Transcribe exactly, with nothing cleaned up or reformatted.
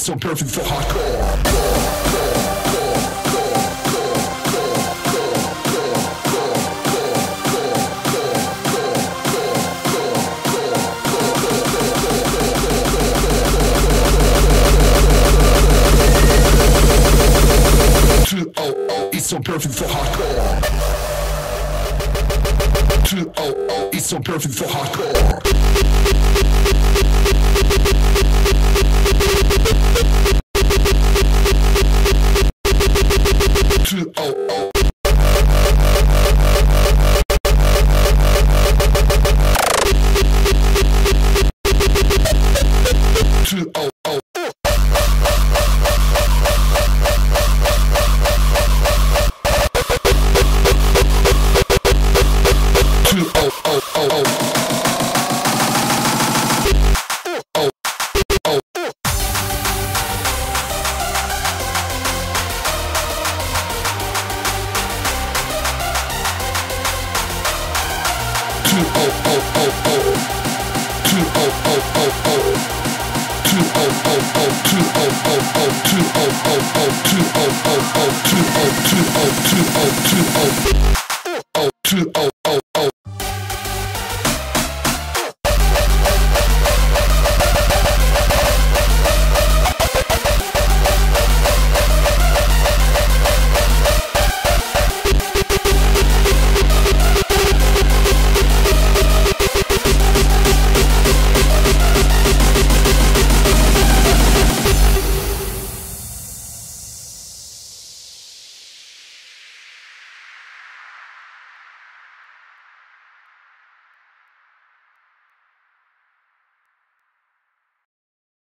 It's so perfect for hardcore. two oh oh, it's so perfect for hardcore. two oh oh, it's so perfect for hardcore. two oh oh. two oh oh. two oh oh oh oh. Oh oh. two oh oh oh oh. two oh oh oh oh. two oh oh oh. two oh oh oh. two oh oh oh. two oh oh oh. two oh two oh two oh two oh.